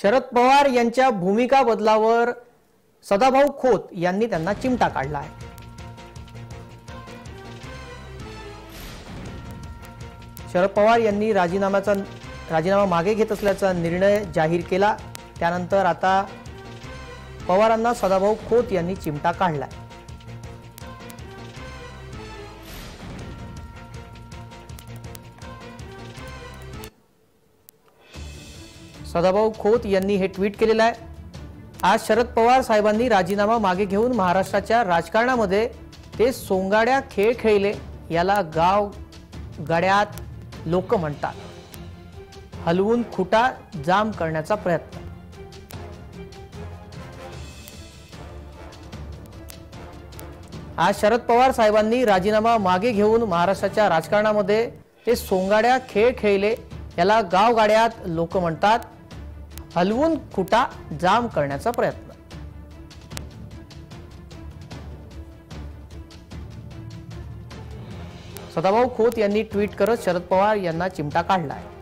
शरद पवार यांच्या भूमिका बदलावर सदाभाऊ खोत यांनी त्यांना चिमटा काढला आहे। शरद पवार यांनी राजीनामा मागे घेत असल्याचा निर्णय जाहीर केला। त्यानंतर आता पवारांना सदाभाऊ खोत यांनी चिमटा काढला। सदाभाऊ खोत यांनी हे ट्विट केलेलं आहे। आज शरद पवार साहेबांनी राजीनामा मागे घेऊन महाराष्ट्राच्या राजकारणामध्ये ते सोंगाड्या खेळ खेळले, याला गाव गाड्यात लोक म्हणतात, हलवून खुटा जाम करण्याचा प्रयत्न। आज शरद पवार साहेबांनी राजीनामा मागे घेऊन महाराष्ट्राच्या राजकारणामध्ये ते सोंगाड्या खेळ खेळले, याला गाव गाड्यात लोक म्हणतात, हलवून खुटा जाम करण्याचा प्रयत्न। सदाभाऊ खोत यांनी ट्विट करत शरद पवार यांना चिमटा काढला आहे।